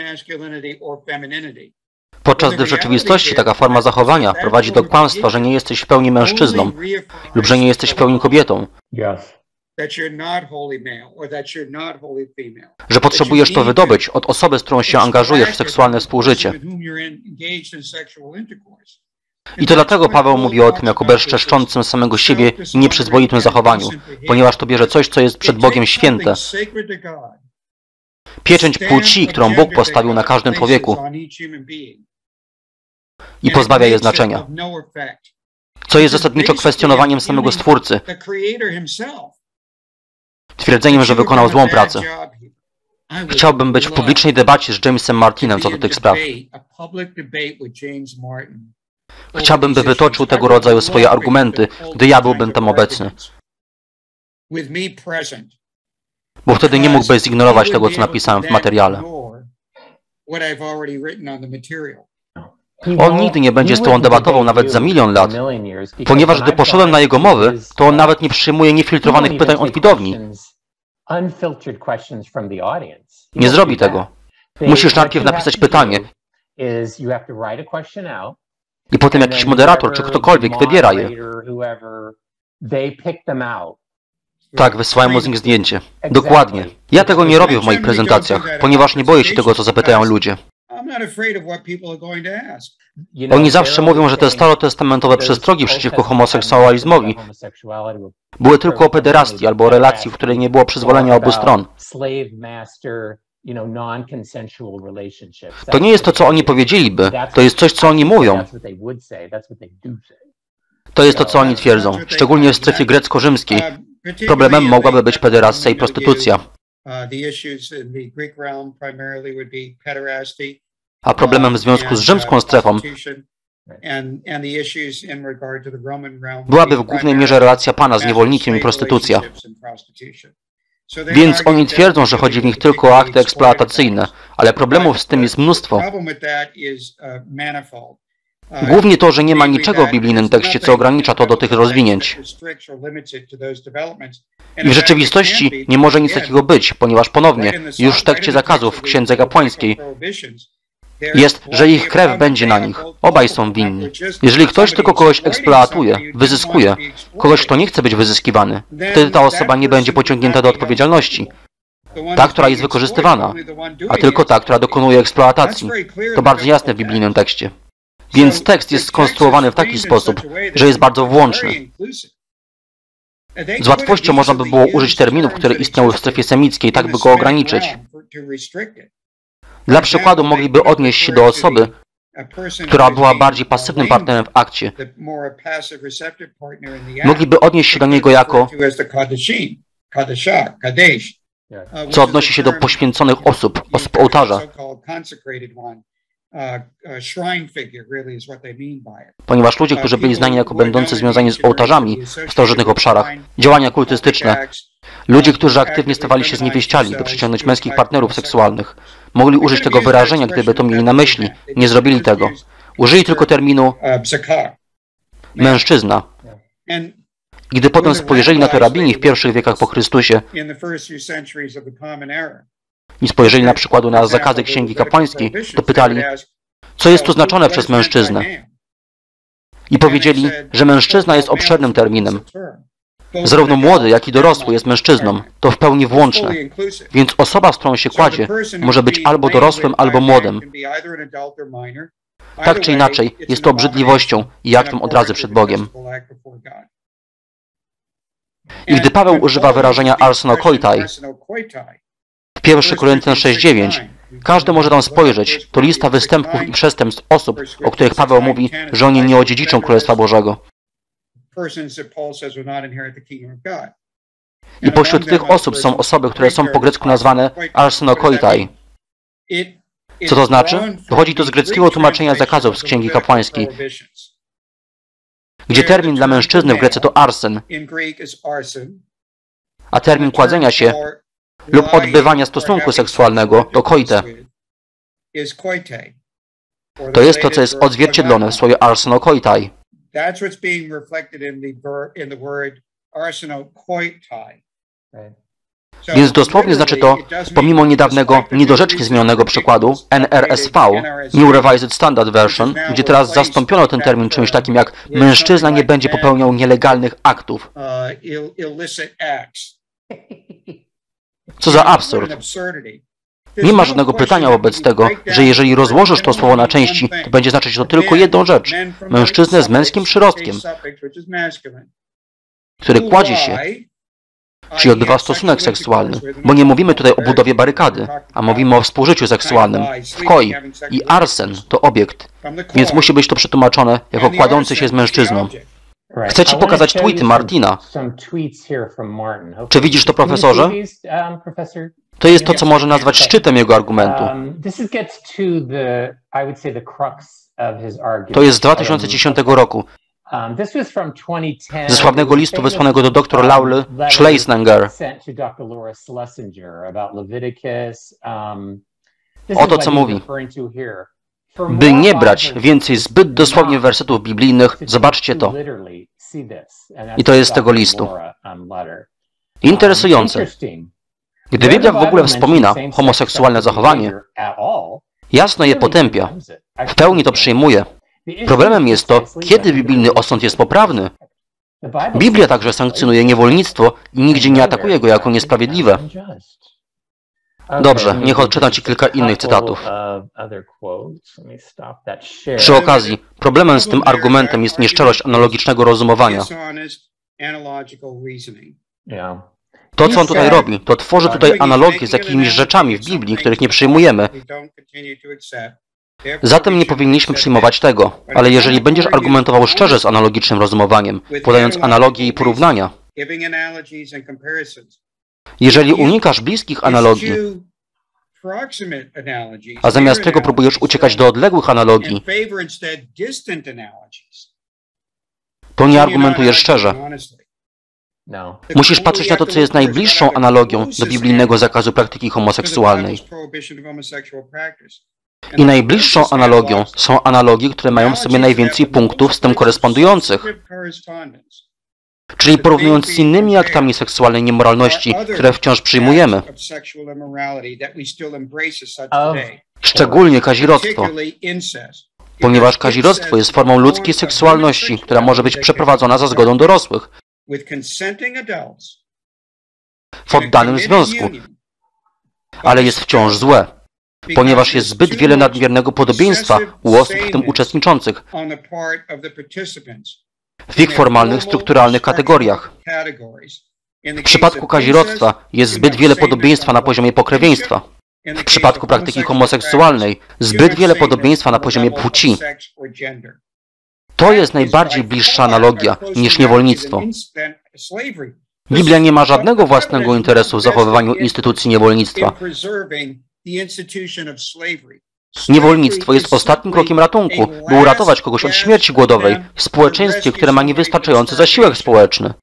Podczas gdy w rzeczywistości taka forma zachowania prowadzi do kłamstwa, że nie jesteś w pełni mężczyzną lub że nie jesteś w pełni kobietą. Że potrzebujesz to wydobyć od osoby, z którą się angażujesz w seksualne współżycie. I to dlatego Paweł mówi o tym jako bezczeszczącym samego siebie i nieprzyzwoitym zachowaniu, ponieważ to bierze coś, co jest przed Bogiem święte. Pieczęć płci, którą Bóg postawił na każdym człowieku i pozbawia je znaczenia. Co jest zasadniczo kwestionowaniem samego Stwórcy, twierdzeniem, że wykonał złą pracę. Chciałbym być w publicznej debacie z Jamesem Martinem co do tych spraw. Chciałbym, by wytoczył tego rodzaju swoje argumenty, gdy ja byłbym tam obecny. Bo wtedy nie mógłbyś zignorować tego, co napisałem w materiale. On nigdy nie będzie z tobą debatował nawet za 1 000 000 lat, ponieważ gdy poszedłem na jego mowy, to on nawet nie przyjmuje niefiltrowanych pytań od widowni. Nie zrobi tego. Musisz najpierw napisać pytanie I potem jakiś moderator czy ktokolwiek wybiera je. Tak, wysyłają mu z nich zdjęcie. Dokładnie. Ja tego nie robię w moich prezentacjach, ponieważ nie boję się tego, co zapytają ludzie. Oni zawsze mówią, że te starotestamentowe przestrogi przeciwko homoseksualizmowi były tylko o pederastii albo o relacji, w której nie było przyzwolenia obu stron. To nie jest to, co oni powiedzieliby, to jest coś, co oni mówią. To jest to, co oni twierdzą, szczególnie w strefie grecko-rzymskiej. Problemem mogłaby być pederastia i prostytucja. A problemem w związku z rzymską strefą byłaby w głównej mierze relacja pana z niewolnikiem i prostytucja. Więc oni twierdzą, że chodzi w nich tylko o akty eksploatacyjne, ale problemów z tym jest mnóstwo. Głównie to, że nie ma niczego w biblijnym tekście, co ogranicza to do tych rozwinięć. I w rzeczywistości nie może nic takiego być, ponieważ ponownie, już w tekście zakazów w Księdze Kapłańskiej jest, że ich krew będzie na nich. Obaj są winni. Jeżeli ktoś tylko kogoś eksploatuje, wyzyskuje, kogoś, kto nie chce być wyzyskiwany, wtedy ta osoba nie będzie pociągnięta do odpowiedzialności. Ta, która jest wykorzystywana, a tylko ta, która dokonuje eksploatacji. To bardzo jasne w biblijnym tekście. Więc tekst jest skonstruowany w taki sposób, że jest bardzo włączny. Z łatwością można by było użyć terminów, które istniały w strefie semickiej, tak by go ograniczyć. Dla przykładu mogliby odnieść się do osoby, która była bardziej pasywnym partnerem w akcie. Mogliby odnieść się do niego jako, co odnosi się do poświęconych osób ołtarza. Ponieważ ludzie, którzy byli znani jako będący związani z ołtarzami w starożytnych obszarach, działania kultystyczne, ludzie, którzy aktywnie stawali się zniewieściali, by przyciągnąć męskich partnerów seksualnych, mogli użyć tego wyrażenia, gdyby to mieli na myśli. Nie zrobili tego. Użyli tylko terminu mężczyzna. I gdy potem spojrzeli na to rabini w pierwszych wiekach po Chrystusie i spojrzeli na przykład na zakazy Księgi Kapłańskiej, to pytali, co jest tu znaczone przez mężczyznę. I powiedzieli, że mężczyzna jest obszernym terminem. Zarówno młody, jak i dorosły jest mężczyzną. To w pełni włączne. Więc osoba, z którą się kładzie, może być albo dorosłym, albo młodym. Tak czy inaczej, jest to obrzydliwością i aktem odrazy przed Bogiem. I gdy Paweł używa wyrażenia arsenokoitai w 1 Koryntian 6:9, każdy może tam spojrzeć. To lista występków i przestępstw osób, o których Paweł mówi, że oni nie odziedziczą Królestwa Bożego. I pośród tych osób są osoby, które są po grecku nazwane arsenokoitai. Co to znaczy? Pochodzi to z greckiego tłumaczenia zakazów z Księgi Kapłańskiej, gdzie termin dla mężczyzny w Grece to arsen, a termin kładzenia się lub odbywania stosunku seksualnego to koite. To jest to, co jest odzwierciedlone w słowie arsenokoitai. Więc dosłownie znaczy to, pomimo niedawnego, niedorzecznie zmienionego przykładu NRSV, New Revised Standard Version, gdzie teraz zastąpiono ten termin czymś takim jak mężczyzna nie będzie popełniał nielegalnych aktów. Co za absurd. Nie ma żadnego pytania wobec tego, że jeżeli rozłożysz to słowo na części, to będzie znaczyć to tylko jedną rzecz. Mężczyznę z męskim przyrostkiem, który kładzie się, czyli odbywa stosunek seksualny, bo nie mówimy tutaj o budowie barykady, a mówimy o współżyciu seksualnym, w koi. I arsen to obiekt, więc musi być to przetłumaczone jako kładący się z mężczyzną. Chcę Ci pokazać tweety Martina. Czy widzisz to, profesorze? To jest to, co może nazwać szczytem jego argumentu. To jest z 2010 roku. Ze sławnego listu wysłanego do dr Laury Schlesinger. Oto co mówi. By nie brać więcej zbyt dosłownie wersetów biblijnych, zobaczcie to. I to jest z tego listu. Interesujące. Gdy Biblia w ogóle wspomina homoseksualne zachowanie, jasno je potępia. W pełni to przyjmuje. Problemem jest to, kiedy biblijny osąd jest poprawny. Biblia także sankcjonuje niewolnictwo i nigdzie nie atakuje go jako niesprawiedliwe. Dobrze, niech odczytam Ci kilka innych cytatów. Przy okazji, problemem z tym argumentem jest nieszczerość analogicznego rozumowania. To, co on tutaj robi, to tworzy tutaj analogie z jakimiś rzeczami w Biblii, których nie przyjmujemy. Zatem nie powinniśmy przyjmować tego, ale jeżeli będziesz argumentował szczerze z analogicznym rozumowaniem, podając analogie i porównania, jeżeli unikasz bliskich analogii, a zamiast tego próbujesz uciekać do odległych analogii, to nie argumentujesz szczerze. Musisz patrzeć na to, co jest najbliższą analogią do biblijnego zakazu praktyki homoseksualnej. I najbliższą analogią są analogie, które mają w sobie najwięcej punktów z tym korespondujących. Czyli porównując z innymi aktami seksualnej niemoralności, które wciąż przyjmujemy. Szczególnie kazirodztwo. Ponieważ kazirodztwo jest formą ludzkiej seksualności, która może być przeprowadzona za zgodą dorosłych. W oddanym związku. Ale jest wciąż złe. Ponieważ jest zbyt wiele nadmiernego podobieństwa u osób w tym uczestniczących w ich formalnych, strukturalnych kategoriach. W przypadku kazirodztwa jest zbyt wiele podobieństwa na poziomie pokrewieństwa. W przypadku praktyki homoseksualnej zbyt wiele podobieństwa na poziomie płci. To jest najbardziej bliższa analogia niż niewolnictwo. Biblia nie ma żadnego własnego interesu w zachowywaniu instytucji niewolnictwa. Niewolnictwo jest ostatnim krokiem ratunku, by uratować kogoś od śmierci głodowej w społeczeństwie, które ma niewystarczający zasiłek społeczny.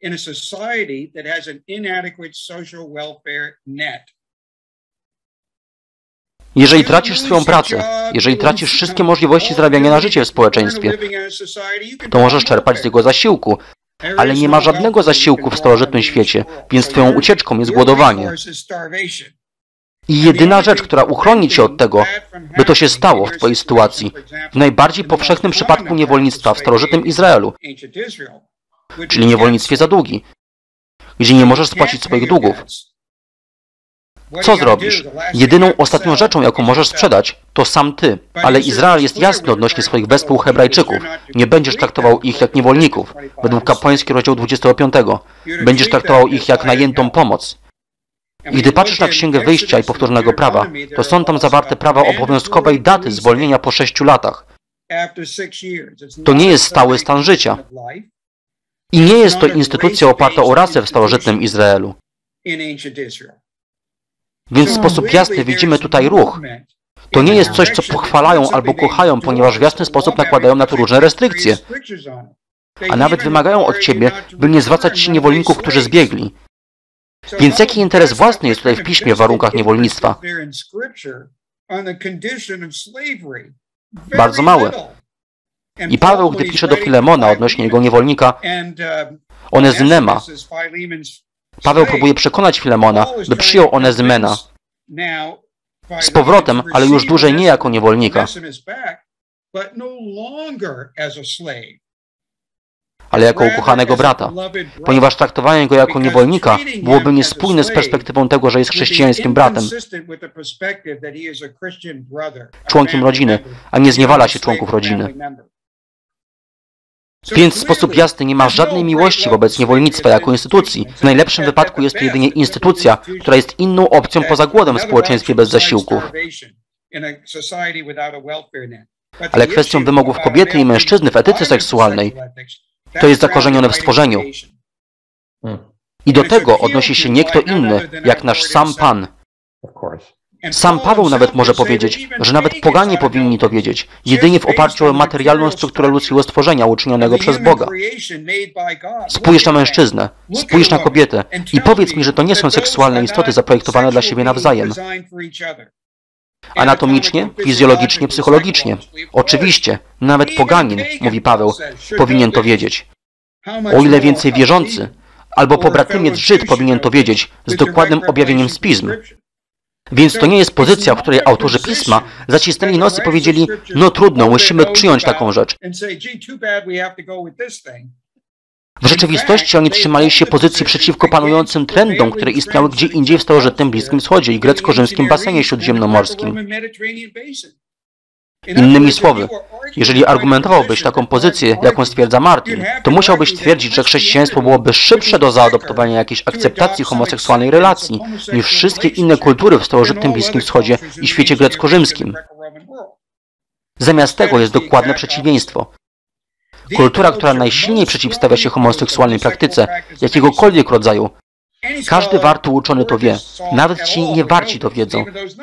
Jeżeli tracisz swoją pracę, jeżeli tracisz wszystkie możliwości zarabiania na życie w społeczeństwie, to możesz czerpać z jego zasiłku, ale nie ma żadnego zasiłku w starożytnym świecie, więc twoją ucieczką jest głodowanie. I jedyna rzecz, która uchroni cię od tego, by to się stało w twojej sytuacji, w najbardziej powszechnym przypadku niewolnictwa w starożytnym Izraelu, czyli niewolnictwie za długi, gdzie nie możesz spłacić swoich długów. Co zrobisz? Jedyną ostatnią rzeczą, jaką możesz sprzedać, to sam ty. Ale Izrael jest jasny odnośnie swoich wespół Hebrajczyków. Nie będziesz traktował ich jak niewolników, według kapłańskiego rozdziału 25. Będziesz traktował ich jak najętą pomoc. I gdy patrzysz na Księgę Wyjścia i Powtórzonego Prawa, to są tam zawarte prawa obowiązkowej daty zwolnienia po 6 latach. To nie jest stały stan życia. I nie jest to instytucja oparta o rasę w starożytnym Izraelu. Więc w sposób jasny widzimy tutaj ruch. To nie jest coś, co pochwalają albo kochają, ponieważ w jasny sposób nakładają na to różne restrykcje. A nawet wymagają od ciebie, by nie zwracać się niewolników, którzy zbiegli. Więc jaki interes własny jest tutaj w Piśmie w warunkach niewolnictwa? Bardzo mały. I Paweł, gdy pisze do Filemona odnośnie jego niewolnika, Onezymena, Paweł próbuje przekonać Filemona, by przyjął Onezymena z powrotem, ale już dłużej nie jako niewolnika, ale jako ukochanego brata, ponieważ traktowanie go jako niewolnika byłoby niespójne z perspektywą tego, że jest chrześcijańskim bratem, członkiem rodziny, a nie zniewala się członków rodziny. Więc w sposób jasny nie ma żadnej miłości wobec niewolnictwa jako instytucji. W najlepszym wypadku jest to jedynie instytucja, która jest inną opcją poza głodem w społeczeństwie bez zasiłków. Ale kwestią wymogów kobiety i mężczyzny w etyce seksualnej to jest zakorzenione w stworzeniu. I do tego odnosi się nie kto inny, jak nasz sam Pan. Sam Paweł nawet może powiedzieć, że nawet poganie powinni to wiedzieć, jedynie w oparciu o materialną strukturę ludzkiego stworzenia uczynionego przez Boga. Spójrz na mężczyznę, spójrz na kobietę i powiedz mi, że to nie są seksualne istoty zaprojektowane dla siebie nawzajem. Anatomicznie, fizjologicznie, psychologicznie. Oczywiście, nawet poganin, mówi Paweł, powinien to wiedzieć. O ile więcej wierzący, albo pobratymiec Żyd powinien to wiedzieć z dokładnym objawieniem z Pism. Więc to nie jest pozycja, w której autorzy pisma zacisnęli nos i powiedzieli, no trudno, musimy przyjąć taką rzecz. W rzeczywistości oni trzymali się pozycji przeciwko panującym trendom, które istniały gdzie indziej w starożytnym Bliskim Wschodzie i grecko-rzymskim basenie śródziemnomorskim. Innymi słowy, jeżeli argumentowałbyś taką pozycję, jaką stwierdza Martin, to musiałbyś twierdzić, że chrześcijaństwo byłoby szybsze do zaadoptowania jakiejś akceptacji homoseksualnej relacji niż wszystkie inne kultury w starożytnym Bliskim Wschodzie i świecie grecko-rzymskim. Zamiast tego jest dokładne przeciwieństwo. Kultura, która najsilniej przeciwstawia się homoseksualnej praktyce jakiegokolwiek rodzaju. Każdy warty uczony to wie, nawet ci niewarci to wiedzą,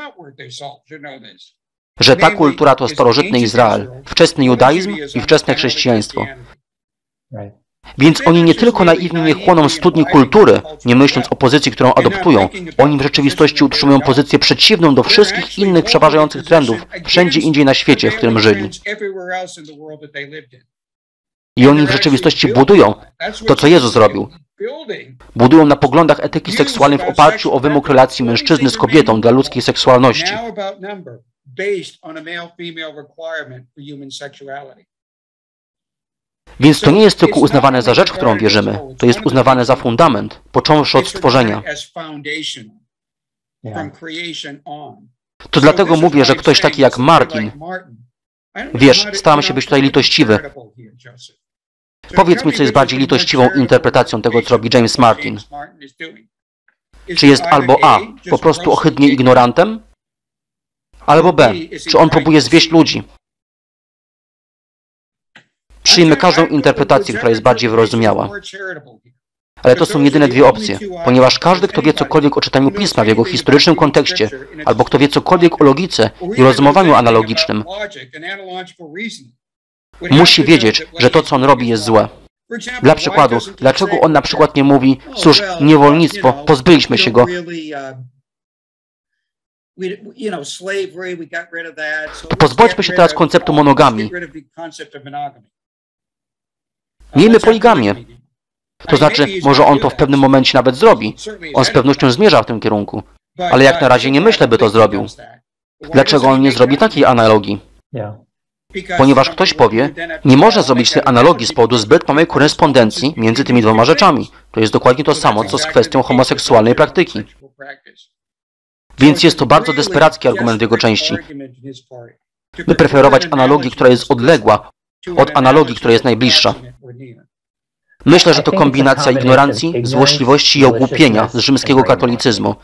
że ta kultura to starożytny Izrael, wczesny judaizm i wczesne chrześcijaństwo. Więc oni nie tylko naiwnie nie chłoną studni kultury, nie myśląc o pozycji, którą adoptują, oni w rzeczywistości utrzymują pozycję przeciwną do wszystkich innych przeważających trendów wszędzie indziej na świecie, w którym żyli. I oni w rzeczywistości budują to, co Jezus zrobił. Budują na poglądach etyki seksualnej w oparciu o wymóg relacji mężczyzny z kobietą dla ludzkiej seksualności. Więc to nie jest tylko uznawane za rzecz, w którą wierzymy. To jest uznawane za fundament, począwszy od stworzenia. To dlatego mówię, że ktoś taki jak Martin, wiesz, staram się być tutaj litościwy. Powiedz mi, co jest bardziej litościwą interpretacją tego, co robi James Martin. Czy jest albo A, po prostu ohydnie ignorantem, albo B, czy on próbuje zwieść ludzi. Przyjmę każdą interpretację, która jest bardziej wyrozumiała. Ale to są jedyne dwie opcje, ponieważ każdy, kto wie cokolwiek o czytaniu Pisma w jego historycznym kontekście, albo kto wie cokolwiek o logice i rozumowaniu analogicznym, musi wiedzieć, że to, co on robi, jest złe. Dla przykładu, dlaczego on na przykład nie mówi, cóż, niewolnictwo, pozbyliśmy się go. To pozbądźmy się teraz konceptu monogamii. Miejmy poligamię. To znaczy, może on to w pewnym momencie nawet zrobi. On z pewnością zmierza w tym kierunku. Ale jak na razie nie myślę, by to zrobił. Dlaczego on nie zrobi takiej analogii? Ponieważ ktoś powie, nie można zrobić tej analogii z powodu zbyt małej korespondencji między tymi dwoma rzeczami. To jest dokładnie to samo, co z kwestią homoseksualnej praktyki. Więc jest to bardzo desperacki argument w jego części. By preferować analogię, która jest odległa od analogii, która jest najbliższa. Myślę, że to kombinacja ignorancji, złośliwości i ogłupienia z rzymskiego katolicyzmu.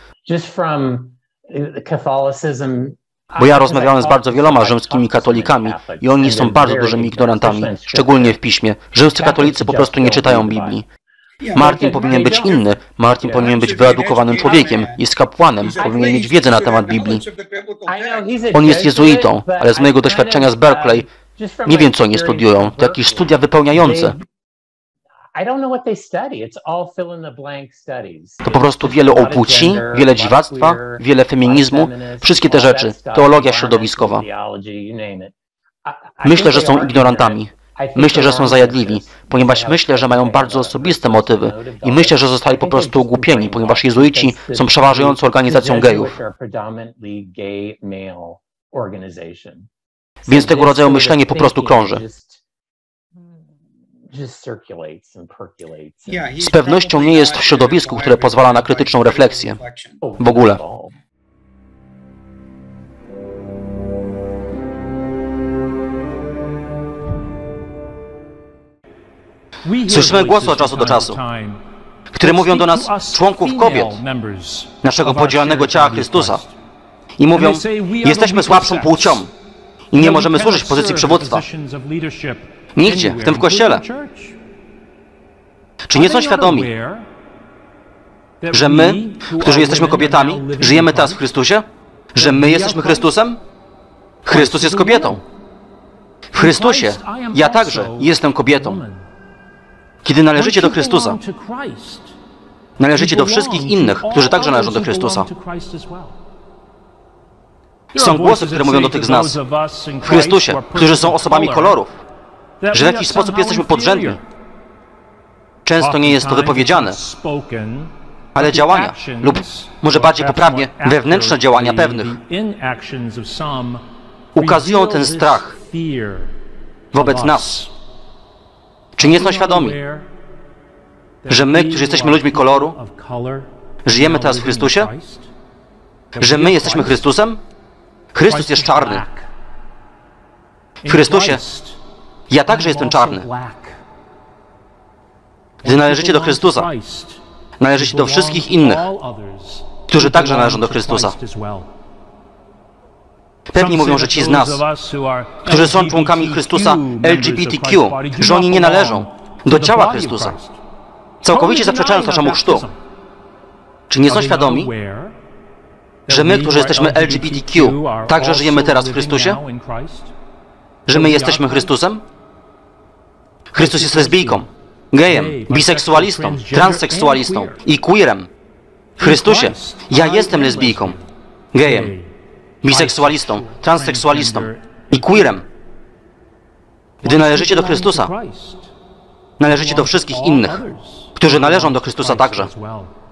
Bo ja rozmawiałem z bardzo wieloma rzymskimi katolikami i oni są bardzo dużymi ignorantami, szczególnie w piśmie. Rzymscy katolicy po prostu nie czytają Biblii. Martin powinien być inny. Martin powinien być wyedukowanym człowiekiem. Jest kapłanem. Powinien mieć wiedzę na temat Biblii. On jest jezuitą, ale z mojego doświadczenia z Berkeley nie wiem, co oni studiują. To jakieś studia wypełniające. To po prostu wiele o płci, wiele dziwactwa, wiele feminizmu, wszystkie te rzeczy. Teologia środowiskowa. Myślę, że są ignorantami. Myślę, że są zajadliwi, ponieważ myślę, że mają bardzo osobiste motywy i myślę, że zostali po prostu ogłupieni, ponieważ jezuici są przeważającą organizacją gejów. Więc tego rodzaju myślenie po prostu krąży. Z pewnością nie jest w środowisku, które pozwala na krytyczną refleksję. W ogóle. Słyszymy głosy od czasu do czasu, które mówią do nas, członków kobiet, naszego podzielonego ciała Chrystusa. I mówią, jesteśmy słabszą płcią i nie możemy służyć w pozycji przywództwa. Nigdzie, w tym w Kościele. Czy nie są świadomi, że my, którzy jesteśmy kobietami, żyjemy teraz w Chrystusie? Że my jesteśmy Chrystusem? Chrystus jest kobietą. W Chrystusie ja także jestem kobietą. Kiedy należycie do Chrystusa, należycie do wszystkich innych, którzy także należą do Chrystusa. Są głosy, które mówią do tych z nas w Chrystusie, którzy są osobami kolorów, że w jakiś sposób jesteśmy podrzędni. Często nie jest to wypowiedziane, ale działania, lub może bardziej poprawnie, wewnętrzne działania pewnych, ukazują ten strach wobec nas. Czy nie są świadomi, że my, którzy jesteśmy ludźmi koloru, żyjemy teraz w Chrystusie? Że my jesteśmy Chrystusem? Chrystus jest czarny. W Chrystusie ja także jestem czarny. Gdy należycie do Chrystusa, należycie do wszystkich innych, którzy także należą do Chrystusa. Pewni mówią, że ci z nas, którzy są członkami Chrystusa LGBTQ, że oni nie należą do ciała Chrystusa, całkowicie zaprzeczając naszemu chrztu. Czy nie są świadomi, że my, którzy jesteśmy LGBTQ, także żyjemy teraz w Chrystusie? Że my jesteśmy Chrystusem? Chrystus jest lesbijką, gejem, biseksualistą, transseksualistą i queerem. W Chrystusie ja jestem lesbijką, gejem, biseksualistą, transseksualistą i queerem. Gdy należycie do Chrystusa, należycie do wszystkich innych, którzy należą do Chrystusa także.